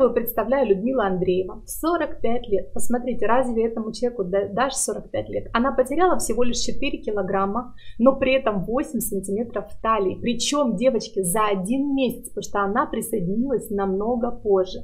Первую представляю Людмилу Андрееву. 45 лет. Посмотрите, разве этому человеку дашь 45 лет? Она потеряла всего лишь 4 килограмма, но при этом 8 сантиметров в талии. Причем, девочки, за 1 месяц, потому что она присоединилась намного позже.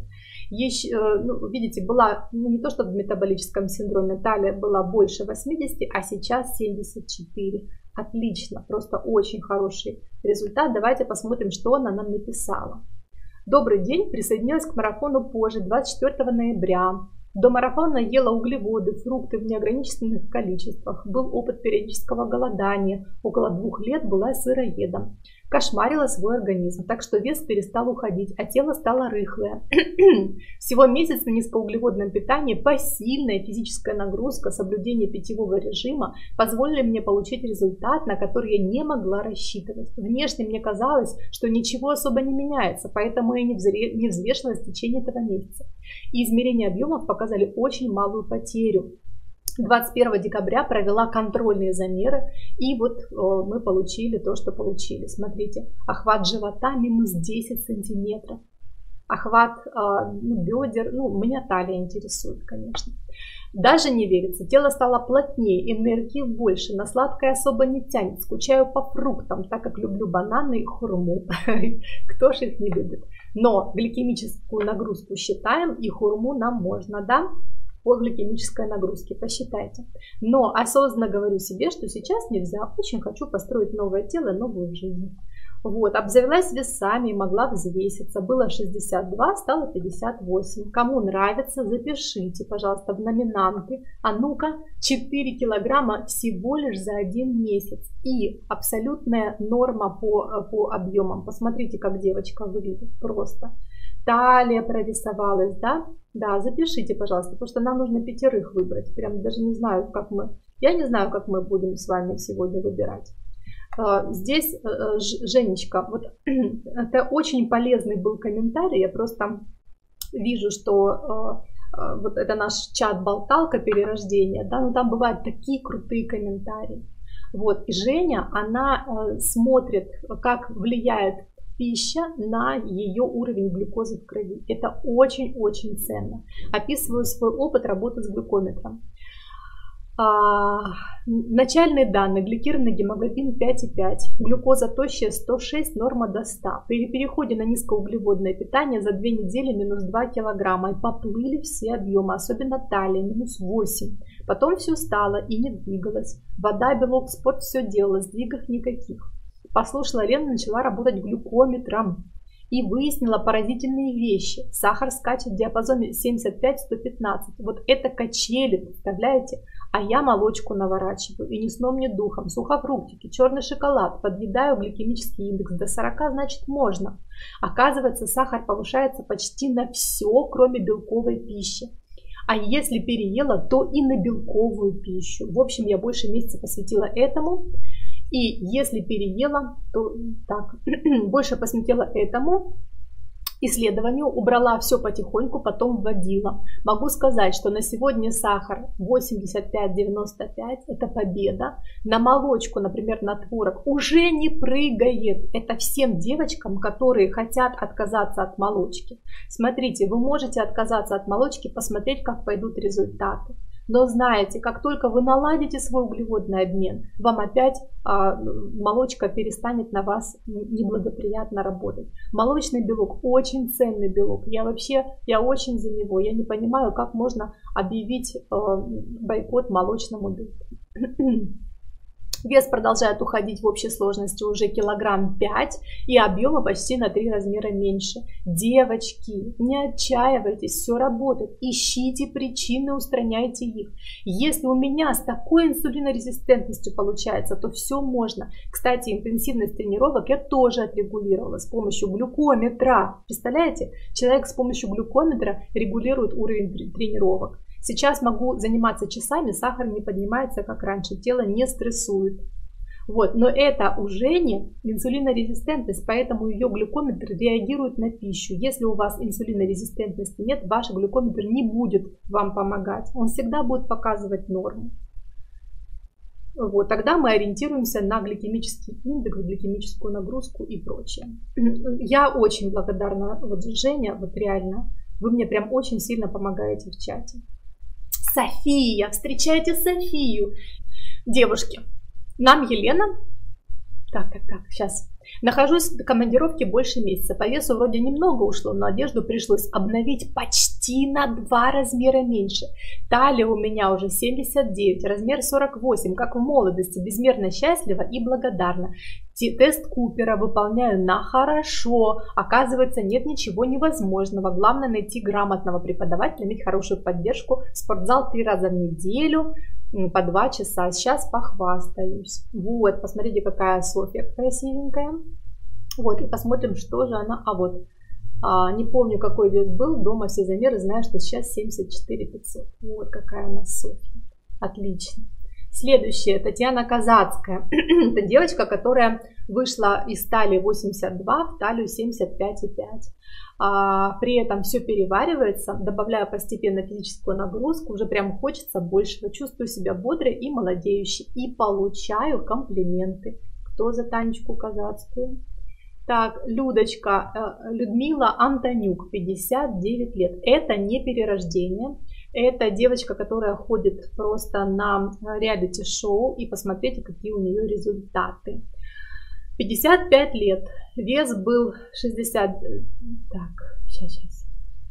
Видите, была не то что в метаболическом синдроме, талия была больше 80, а сейчас 74. Отлично, просто очень хороший результат. Давайте посмотрим, что она нам написала. Добрый день, присоединилась к марафону позже, 24 ноября. До марафона ела углеводы, фрукты в неограниченных количествах. Был опыт периодического голодания. Около 2 лет была сыроедом. Кошмарила свой организм, так что вес перестал уходить, а тело стало рыхлое. Всего месяц на низкоуглеводном питании, посильная физическая нагрузка, соблюдение питьевого режима позволили мне получить результат, на который я не могла рассчитывать. Внешне мне казалось, что ничего особо не меняется, поэтому я не взвешивалась в течение этого месяца. И измерения объемов показали очень малую потерю. 21 декабря провела контрольные замеры, и вот мы получили то, что получили. Смотрите, охват живота минус 10 сантиметров. Охват бедер, меня талия интересует, конечно. Даже не верится, тело стало плотнее, энергии больше, на сладкое особо не тянет. Скучаю по фруктам, так как люблю бананы и хурму. Кто ж их не любит? Но гликемическую нагрузку считаем, и хурму нам можно, да? По гликемической нагрузке, посчитайте. Но осознанно говорю себе, что сейчас нельзя, очень хочу построить новое тело, новую жизнь. Вот, обзавелась весами и могла взвеситься. Было 62, стало 58. Кому нравится, запишите, пожалуйста, в номинанты. А ну-ка, 4 килограмма всего лишь за 1 месяц. И абсолютная норма по объемам. Посмотрите, как девочка выглядит просто. Талия прорисовалась, да? Да, запишите, пожалуйста, потому что нам нужно 5 выбрать. Прям даже не знаю, я не знаю, как мы будем с вами сегодня выбирать. Здесь, Женечка, вот это очень полезный был комментарий. Я просто вижу, что вот это наш чат-болталка перерождения, да, но там бывают такие крутые комментарии. Вот, и Женя, она смотрит, как влияет пища на ее уровень глюкозы в крови. Это очень-очень ценно. Описываю свой опыт работы с глюкометром. Начальные данные: гликированный гемоглобин 5,5, глюкоза тощая 106, норма до 100. При переходе на низкоуглеводное питание за 2 недели минус 2 килограмма, и поплыли все объемы, особенно талия, минус 8. Потом все стало и не двигалось. Вода, белок, спорт все делала, сдвигов никаких. Послушала Лену, начала работать глюкометром и выяснила поразительные вещи. Сахар скачет в диапазоне 75-115. Вот это качели, представляете? А я молочку наворачиваю, и ни сном, ни духом. Сухофруктики, черный шоколад, подъедаю гликемический индекс до 40, значит можно. Оказывается, сахар повышается почти на все, кроме белковой пищи. А если переела, то и на белковую пищу. В общем, я больше месяца посвятила этому. И если переела, то так, больше посвятила этому исследованию, убрала все потихоньку, потом вводила. Могу сказать, что на сегодня сахар 85-95, это победа. На молочку, например, на творог уже не прыгает. Это всем девочкам, которые хотят отказаться от молочки. Смотрите, вы можете отказаться от молочки, посмотреть, как пойдут результаты. Но знаете, как только вы наладите свой углеводный обмен, вам опять молочка перестанет на вас неблагоприятно работать. Молочный белок очень ценный белок. Я очень за него. Я не понимаю, как можно объявить бойкот молочному белку. Вес продолжает уходить в общей сложности уже килограмм 5 и объема почти на 3 размера меньше. Девочки, не отчаивайтесь, все работает. Ищите причины, устраняйте их. Если у меня с такой инсулинорезистентностью получается, то все можно. Кстати, интенсивность тренировок я тоже отрегулировала с помощью глюкометра. Представляете? Человек с помощью глюкометра регулирует уровень тренировок. Сейчас могу заниматься часами, сахар не поднимается, как раньше, тело не стрессует. Вот. Но это уже не инсулинорезистентность, поэтому ее глюкометр реагирует на пищу. Если у вас инсулинорезистентности нет, ваш глюкометр не будет вам помогать. Он всегда будет показывать норму. Вот, тогда мы ориентируемся на гликемический индекс, гликемическую нагрузку и прочее. Я очень благодарна, вот Женя, вот реально. Вы мне прям очень сильно помогаете в чате. София, встречайте Софию. Девушки, нам Елена... Так, сейчас. Нахожусь в командировке больше месяца. По весу вроде немного ушло, но одежду пришлось обновить почти на 2 размера меньше. Талия у меня уже 79, размер 48, как в молодости. Безмерно счастлива и благодарна. Тест Купера выполняю на хорошо. Оказывается, нет ничего невозможного. Главное найти грамотного преподавателя, иметь хорошую поддержку. Спортзал 3 раза в неделю. По 2 часа. Сейчас похвастаюсь. Вот, посмотрите, какая Софья красивенькая. Вот, и посмотрим, что же она. Не помню, какой вес был. Дома все замеры, знаю, что сейчас 74 500. Вот какая у нас Софья. Отлично. Следующая, Татьяна Казацкая. Это девочка, которая вышла из талии 82 в талию 75,5. При этом все переваривается, добавляю постепенно физическую нагрузку, уже прям хочется большего, чувствую себя бодрой и молодеющей, и получаю комплименты. Кто за Танечку Казацкую? Так, Людмила Антонюк, 59 лет. Это не перерождение, это девочка, которая ходит просто на реалити-шоу, и посмотрите, какие у нее результаты. 55 лет, вес был 60, так, сейчас.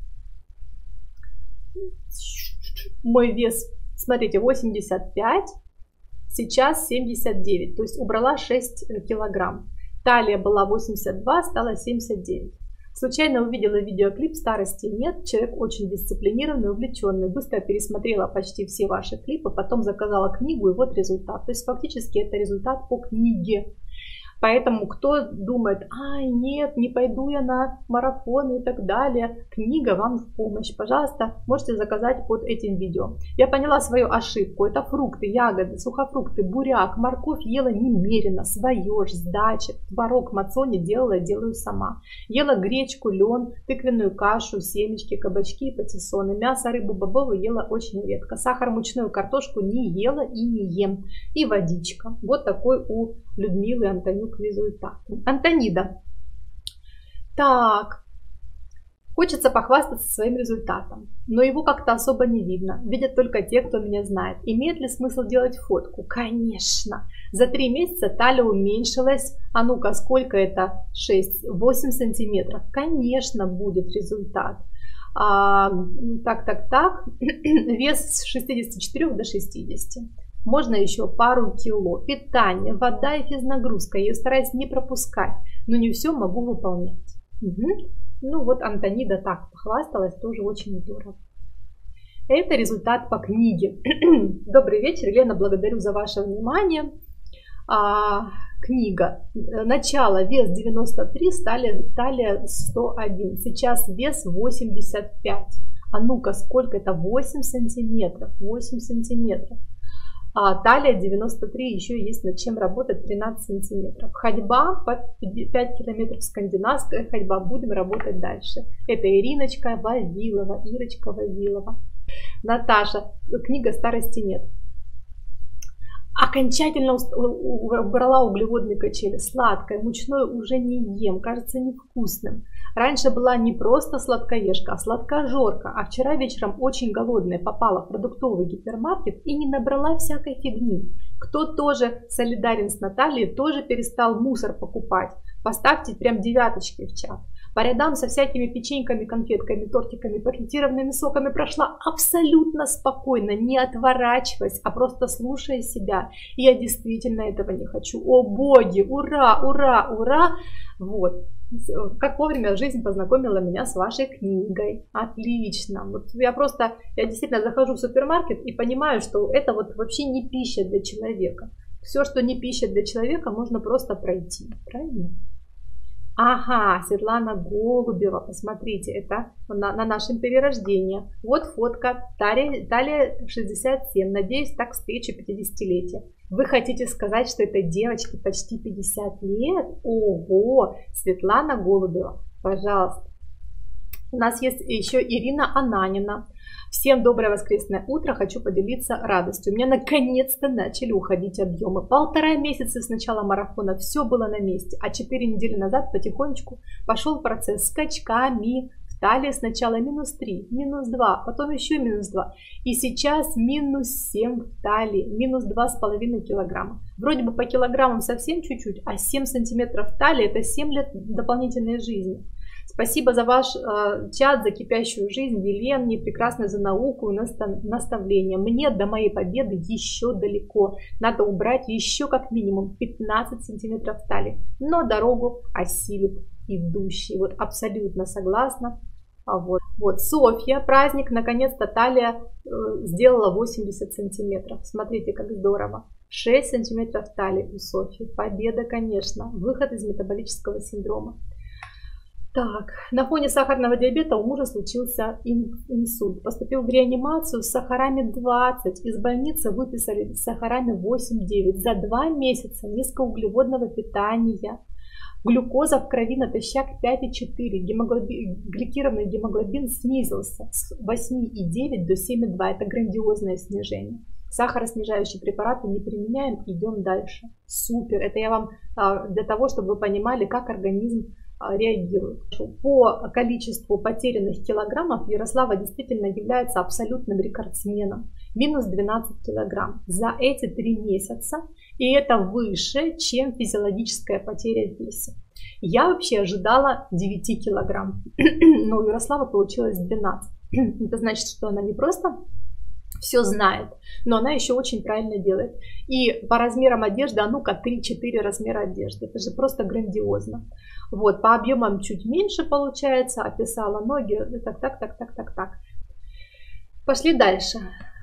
Мой вес, смотрите, 85, сейчас 79, то есть убрала 6 килограмм. Талия была 82, стала 79. Случайно увидела видеоклип, старости нет, человек очень дисциплинированный, увлеченный. Быстро пересмотрела почти все ваши клипы, потом заказала книгу, и вот результат. То есть фактически это результат по книге. Поэтому кто думает, нет, не пойду я на марафоны и так далее, книга вам в помощь. Пожалуйста, можете заказать под этим видео. Я поняла свою ошибку. Это фрукты, ягоды, сухофрукты, буряк, морковь ела немерено, свое ж, сдачи, творог, мацони делаю сама. Ела гречку, лен, тыквенную кашу, семечки, кабачки, патиссоны, мясо, рыбу, бобовую ела очень редко. Сахар, мучную картошку не ела и не ем. И водичка. Вот такой у Людмилы Антонюк результат. Антонида. Так. Хочется похвастаться своим результатом, но его как-то особо не видно. Видят только те, кто меня знает. Имеет ли смысл делать фотку? Конечно. За 3 месяца талия уменьшилась. А ну-ка, сколько это? 8 сантиметров. Конечно, будет результат. Так. Вес с 64 до 60. Можно еще пару кило. Питание, вода и физнагрузка. Я стараюсь не пропускать, но не все могу выполнять. Ну вот Антонида так похвасталась, тоже очень здорово. Это результат по книге. Добрый вечер, Елена, благодарю за ваше внимание. Книга. Начало, вес 93, талия 101. Сейчас вес 85. А ну-ка, сколько это? 8 сантиметров. 8 сантиметров. Талия 93, еще есть над чем работать, 13 сантиметров. Ходьба по 5 километров, скандинавская ходьба, будем работать дальше. Это Ириночка Вавилова, Ирочка Вавилова. Наташа, книга «Старости нет». Окончательно убрала углеводные качели. Сладкое, мучное уже не ем, кажется невкусным. Раньше была не просто сладкоежка, а сладкожорка. А вчера вечером очень голодная попала в продуктовый гипермаркет и не набрала всякой фигни. Кто тоже солидарен с Натальей, тоже перестал мусор покупать. Поставьте прям 9 в чат. По рядам со всякими печеньками, конфетками, тортиками, пакетированными соками прошла абсолютно спокойно, не отворачиваясь, а просто слушая себя. И я действительно этого не хочу. О боги, ура, ура, ура! Вот. Как вовремя жизнь познакомила меня с вашей книгой. Отлично. Вот я действительно захожу в супермаркет и понимаю, что это вот вообще не пища для человека. Все, что не пища для человека, можно просто пройти. Правильно? Ага, Светлана Голубева, посмотрите, это на нашем перерождении. Вот фотка, талия 67, надеюсь, так встречу 50-летия. Вы хотите сказать, что этой девочке почти 50 лет? Ого, Светлана Голубева, пожалуйста. У нас есть еще Ирина Ананина. Всем доброе воскресное утро, хочу поделиться радостью. У меня наконец-то начали уходить объемы. 1,5 месяца с начала марафона все было на месте, а 4 недели назад потихонечку пошел процесс скачками. Талия сначала -3, -2, потом еще -2. И сейчас -7 в талии, -2,5 килограмма. Вроде бы по килограммам совсем чуть-чуть, а 7 сантиметров в талии — это 7 лет дополнительной жизни. Спасибо за ваш чат, за кипящую жизнь, Елене, прекрасно за науку и наставление. Мне до моей победы еще далеко. Надо убрать еще как минимум 15 сантиметров в талии. Но дорогу осилит идущий. Вот абсолютно согласна. Вот Софья, праздник, наконец-то талия сделала 80 сантиметров. Смотрите, как здорово. 6 сантиметров в талии у Софьи. Победа, конечно. Выход из метаболического синдрома. Так, на фоне сахарного диабета у мужа случился инсульт. Поступил в реанимацию с сахарами 20. Из больницы выписали с сахарами 8-9. За 2 месяца низкоуглеводного питания. Глюкоза в крови натощак 5,4. Гликированный гемоглобин снизился с 8,9 до 7,2. Это грандиозное снижение. Сахароснижающие препараты не применяем, идем дальше. Супер! Это я вам для того, чтобы вы понимали, как организм реагирует. По количеству потерянных килограммов Ярослава действительно является абсолютным рекордсменом. -12 килограмм за эти 3 месяца. И это выше, чем физиологическая потеря веса. Я вообще ожидала 9 килограмм, но у Ярослава получилось 12. Это значит, что она не просто все знает, но она еще очень правильно делает. И по размерам одежды, а ну-ка 3-4 размера одежды. Это же просто грандиозно. Вот, по объемам чуть меньше получается, описала ноги. Так. Пошли дальше.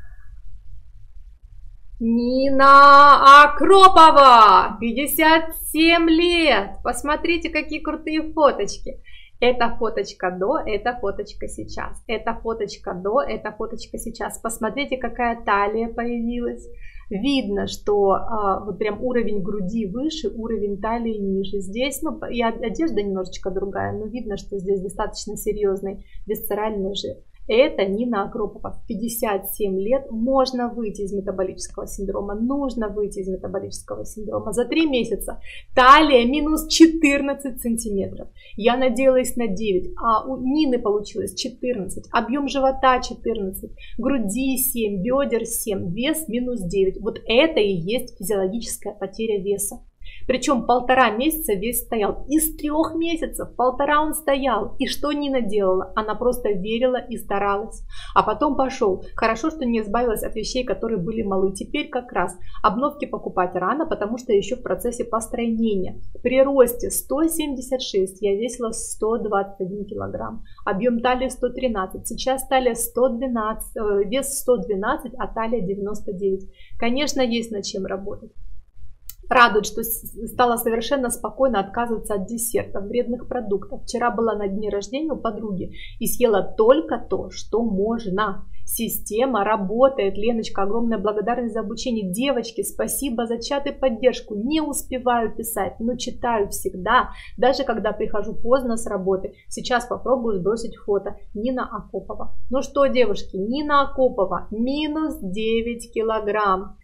Нина Акропова, 57 лет. Посмотрите, какие крутые фоточки. Это фоточка до, это фоточка сейчас. Это фоточка до, это фоточка сейчас. Посмотрите, какая талия появилась. Видно, что вот прям уровень груди выше, уровень талии ниже. Здесь, ну, и одежда немножечко другая, но видно, что здесь достаточно серьезный висцеральный жир. Это Нина Акропова. В 57 лет можно выйти из метаболического синдрома. Нужно выйти из метаболического синдрома. За 3 месяца талия -14 сантиметров. Я надеялась на 9, а у Нины получилось 14. Объем живота 14, груди 7, бедер 7, вес -9. Вот это и есть физиологическая потеря веса. Причем 1,5 месяца вес стоял. Из 3 месяцев 1,5 он стоял. И что Нина делала? Она просто верила и старалась. А потом пошел. Хорошо, что не избавилась от вещей, которые были малы. Теперь как раз обновки покупать рано, потому что еще в процессе постройнения. При росте 176 я весила 121 килограмм. Объем талии 113. Сейчас талия 112, вес 112, а талия 99. Конечно, есть над чем работать. Радует, что стала совершенно спокойно отказываться от десертов, вредных продуктов. Вчера была на дне рождения у подруги и съела только то, что можно. Система работает. Леночка, огромная благодарность за обучение. Девочки, спасибо за чат и поддержку. Не успеваю писать, но читаю всегда, даже когда прихожу поздно с работы. Сейчас попробую сбросить фото. Нина Акопова. Ну что, девушки, Нина Акопова, -9 килограмм.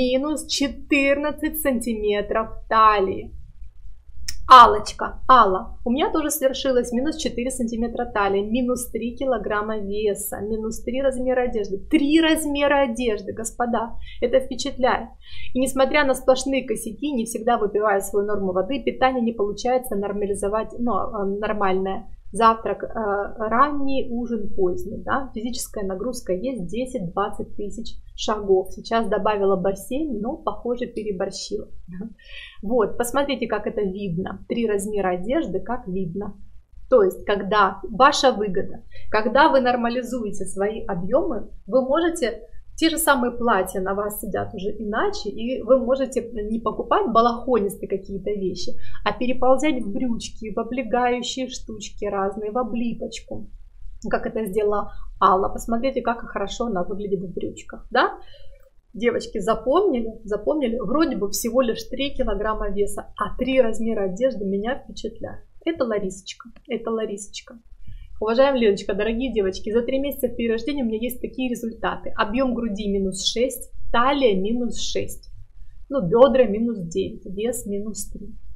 -14 сантиметров талии. Аллочка, Алла, у меня тоже свершилось -4 сантиметра талии, -3 килограмма веса, -3 размера одежды. 3 размера одежды, господа, это впечатляет. И несмотря на сплошные косяки, не всегда выпивая свою норму воды, питание не получается нормализовать, нормальное. Завтрак ранний, ужин поздний. Да? Физическая нагрузка есть 10-20 тысяч шагов. Сейчас добавила бассейн, но, похоже, переборщила. Вот, посмотрите, как это видно. 3 размера одежды, как видно. То есть, когда ваша выгода, когда вы нормализуете свои объемы, вы можете... Те же самые платья на вас сидят уже иначе, и вы можете не покупать балахонистые какие-то вещи, а переползять в брючки, в облегающие штучки разные, в облипочку. Как это сделала Алла. Посмотрите, как хорошо она выглядит в брючках. Да? Девочки, запомнили? Вроде бы всего лишь 3 килограмма веса, а 3 размера одежды меня впечатляют. Это Ларисочка, это Ларисочка. Уважаемая Леночка, дорогие девочки, за 3 месяца в перерождении у меня есть такие результаты. Объем груди -6, талия -6, бедра -9, вес -3.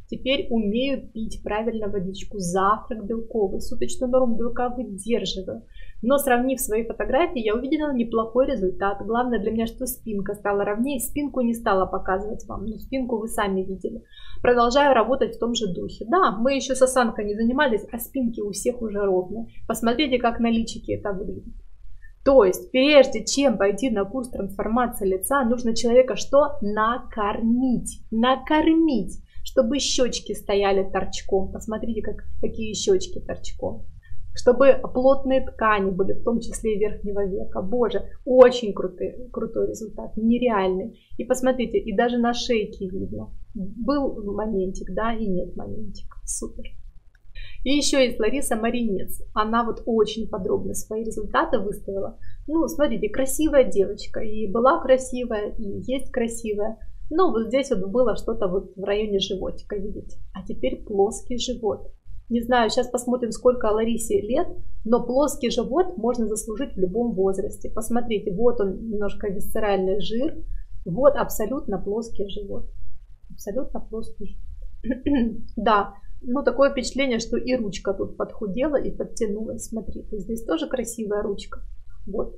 Теперь умею пить правильно водичку, завтрак белковый, суточную норму белка выдерживаю. Но сравнив свои фотографии, я увидела неплохой результат. Главное для меня, что спинка стала ровнее. Спинку не стала показывать вам, но спинку вы сами видели. Продолжаю работать в том же духе. Да, мы еще с осанкой не занимались, а спинки у всех уже ровные. Посмотрите, как на личике это выглядит. То есть, прежде чем пойти на курс трансформации лица, нужно человека что? Накормить. Накормить, чтобы щечки стояли торчком. Посмотрите, какие щечки торчком. Чтобы плотные ткани были, в том числе и верхнего века. Боже, очень крутой результат, нереальный. И посмотрите, и даже на шейке видно. Был моментик, да, и нет моментик. Супер. И еще есть Лариса Маринец. Она вот очень подробно свои результаты выставила. Ну, смотрите, красивая девочка. И была красивая, и есть красивая. Но вот здесь вот было что-то вот в районе животика, видите. А теперь плоский живот. Не знаю, сейчас посмотрим, сколько Ларисе лет, но плоский живот можно заслужить в любом возрасте. Посмотрите, вот он немножко висцеральный жир, вот абсолютно плоский живот. Абсолютно плоский живот. Да, ну такое впечатление, что и ручка тут подхудела и подтянулась. Смотрите, здесь тоже красивая ручка. Вот.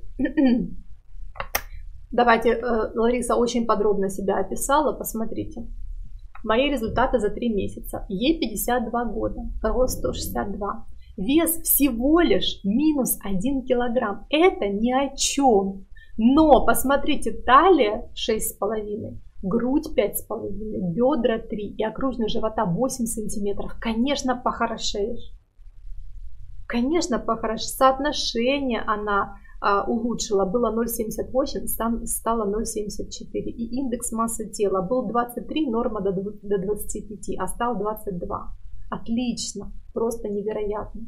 Давайте, Лариса очень подробно себя описала, посмотрите. Мои результаты за 3 месяца. Ей 52 года, рост 162. Вес всего лишь минус 1 килограмм. Это ни о чем. Но посмотрите, талия 6,5, грудь 5,5, бедра 3 и окружность живота 8 сантиметров. Конечно, похорошеешь. Конечно, похорошеешь. Соотношение она улучшила, было 0,78, стало 0,74. И индекс массы тела был 23, норма до 25, а стал 22. Отлично, просто невероятно.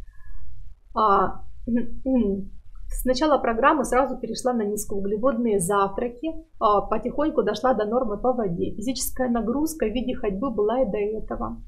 С начала программы сразу перешла на низкоуглеводные завтраки, потихоньку дошла до нормы по воде. Физическая нагрузка в виде ходьбы была и до этого.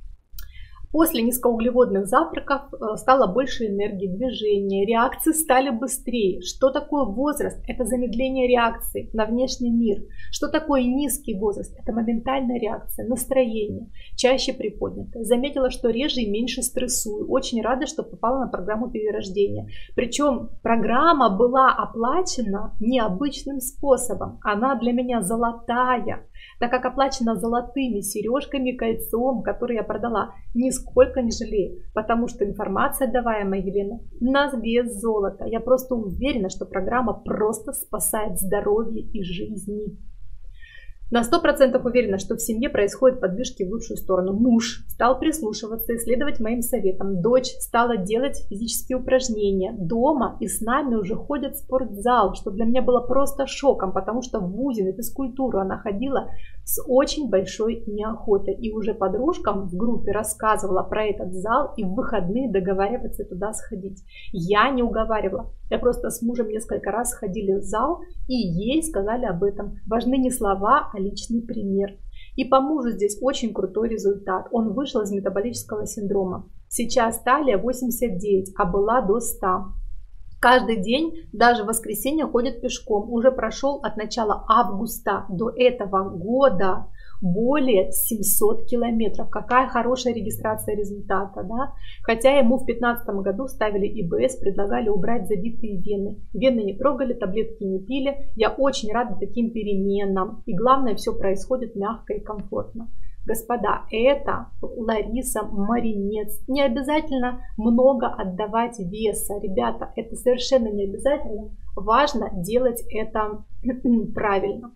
После низкоуглеводных завтраков стало больше энергии, движения, реакции стали быстрее. Что такое возраст? Это замедление реакции на внешний мир. Что такое низкий возраст? Это моментальная реакция, настроение, чаще приподнятое. Заметила, что реже и меньше стрессую. Очень рада, что попала на программу перерождения. Причем программа была оплачена необычным способом. Она для меня золотая, так как оплачена золотыми сережками, кольцом, которые я продала. Нисколько не жалею, потому что информация, даваемая Еленой, на вес золота. Я просто уверена, что программа просто спасает здоровье и жизни. На 100% уверена, что в семье происходят подвижки в лучшую сторону. Муж стал прислушиваться и следовать моим советам. Дочь стала делать физические упражнения дома и с нами уже ходит в спортзал, что для меня было просто шоком, потому что в вузе на физкультуру она ходила с очень большой неохотой. И уже подружкам в группе рассказывала про этот зал и в выходные договариваться туда сходить. Я не уговаривала. Я просто с мужем несколько раз ходили в зал и ей сказали об этом. Важны не слова, а личный пример. И по мужу здесь очень крутой результат. Он вышел из метаболического синдрома. Сейчас талия 89, а была до 100. Каждый день, даже в воскресенье, ходит пешком. Уже прошел от начала августа до этого года более 700 километров. Какая хорошая регистрация результата, да? Хотя ему в 2015 году ставили ИБС, предлагали убрать забитые вены. Вены не трогали, таблетки не пили. Я очень рада таким переменам. И главное, все происходит мягко и комфортно. Господа, это Лариса Маринец. Не обязательно много отдавать веса. Ребята, это совершенно не обязательно. Важно делать это правильно.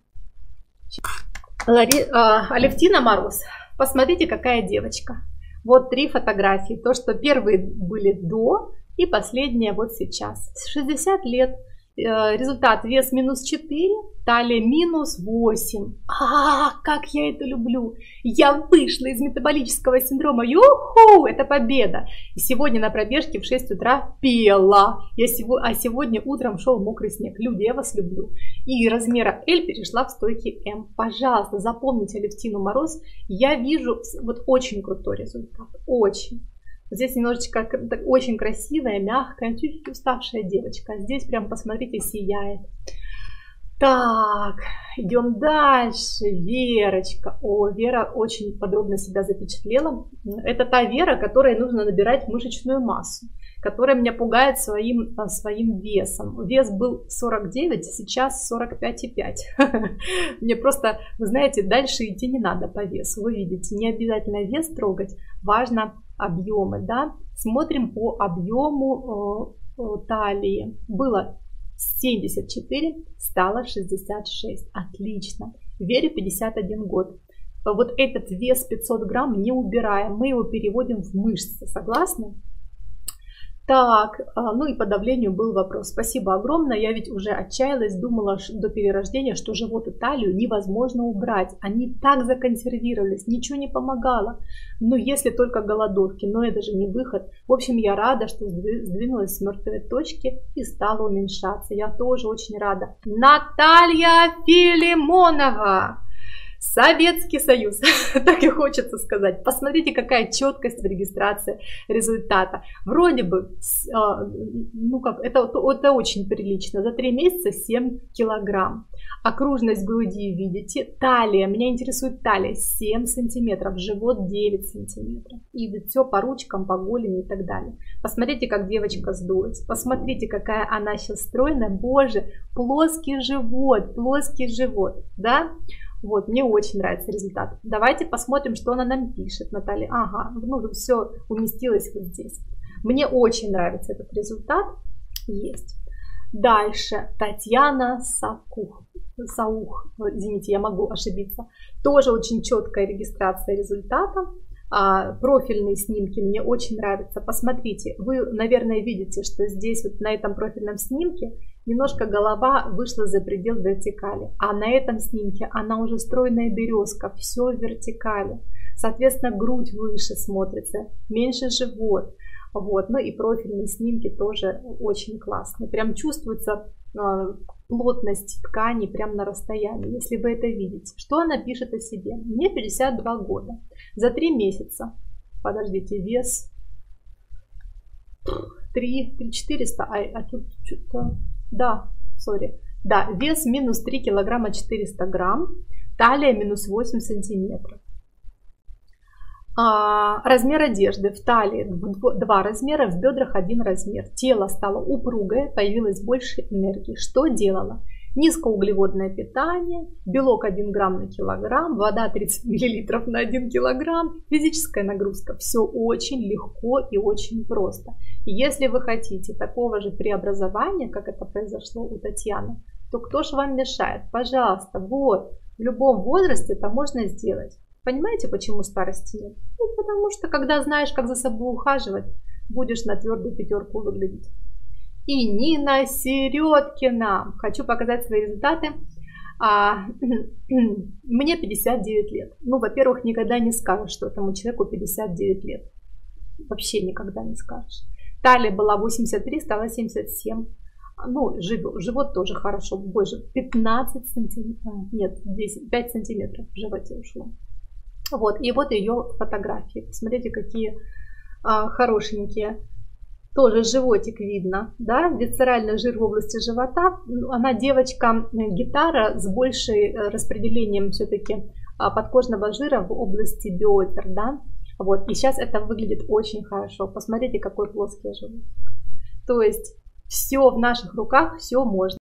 Алевтина Мороз. Посмотрите, какая девочка. Вот 3 фотографии. То, что первые были до и последняя вот сейчас. 60 лет. Результат: вес минус 4, талия минус 8. Как я это люблю! Я вышла из метаболического синдрома. Юху! Это победа! И сегодня на пробежке в 6 утра пела. А сегодня утром шел мокрый снег. Люди, я вас люблю. И размера L перешла в стойки М. Пожалуйста, запомните Алевтину Мороз. Я вижу вот очень крутой результат. Очень. Здесь немножечко очень красивая, мягкая, чуть-чуть уставшая девочка. Здесь прям, посмотрите, сияет. Так, идем дальше. Верочка. О, Вера очень подробно себя запечатлела. Это та Вера, которой нужно набирать мышечную массу, которая меня пугает своим весом. Вес был 49, сейчас 45,5. Мне просто, вы знаете, дальше идти не надо по весу. Вы видите, не обязательно вес трогать, важно объемы, да. Смотрим по объему талии. Было 74, стало 66. Отлично. Вере 51 год. Вот этот вес 500 грамм не убираем, мы его переводим в мышцы. Согласны? Так, ну и по давлению был вопрос. Спасибо огромное. Я ведь уже отчаялась, думала до перерождения, что живот и талию невозможно убрать. Они так законсервировались, ничего не помогало. Ну, если только голодовки, но это же не выход. В общем, я рада, что сдвинулась с мертвой точки и стала уменьшаться. Я тоже очень рада. Наталья Филимонова! Советский Союз, так и хочется сказать. Посмотрите, какая четкость в регистрации результата. Вроде бы, ну как, это очень прилично. За 3 месяца 7 килограмм. Окружность груди видите. Талия, меня интересует талия 7 сантиметров, живот 9 сантиметров. И все по ручкам, по голени и так далее. Посмотрите, как девочка сдулась. Посмотрите, какая она сейчас стройная. Боже, плоский живот, да? Вот, мне очень нравится результат. Давайте посмотрим, что она нам пишет, Наталья. Ага, ну все уместилось вот здесь. Мне очень нравится этот результат. Есть. Дальше Татьяна Саух, извините, я могу ошибиться. Тоже очень четкая регистрация результата. Профильные снимки мне очень нравятся. Посмотрите, вы, наверное, видите, что здесь вот на этом профильном снимке немножко голова вышла за предел вертикали, а на этом снимке она уже стройная березка, все в вертикали. Соответственно, грудь выше смотрится, меньше живот. Вот. Ну и профильные снимки тоже очень классные. Прям чувствуется плотность ткани прям на расстоянии, если вы это видите. Что она пишет о себе? Мне 52 года. За 3 месяца, подождите, вес 3 400, а тут что-то, да, вес минус 3 килограмма 400 грамм, талия минус 8 сантиметров. Размер одежды в талии 2 размера, в бедрах 1 размер. Тело стало упругое, появилось больше энергии. Что делала? Низкоуглеводное питание, белок 1 грамм на килограмм, вода 30 миллилитров на 1 килограмм, физическая нагрузка. Все очень легко и очень просто. И если вы хотите такого же преобразования, как это произошло у Татьяны, то кто же вам мешает? Пожалуйста, вот, в любом возрасте это можно сделать. Понимаете, почему старости нет? Ну, потому что, когда знаешь, как за собой ухаживать, будешь на твердую 5 выглядеть. И Нина Середкина. Хочу показать свои результаты. Мне 59 лет. Ну, во-первых, никогда не скажешь, что этому человеку 59 лет. Вообще никогда не скажешь. Талия была 83, стала 77. Ну, живот тоже хорошо, больше 15 сантиметров. Нет, 5 сантиметров в животе ушло. Вот, и вот ее фотографии. Посмотрите, какие хорошенькие. Тоже животик видно, да, висцеральный жир в области живота. Она девочка-гитара с большим распределением все-таки подкожного жира в области бедер, да. Вот, и сейчас это выглядит очень хорошо. Посмотрите, какой плоский живот. То есть все в наших руках, все можно.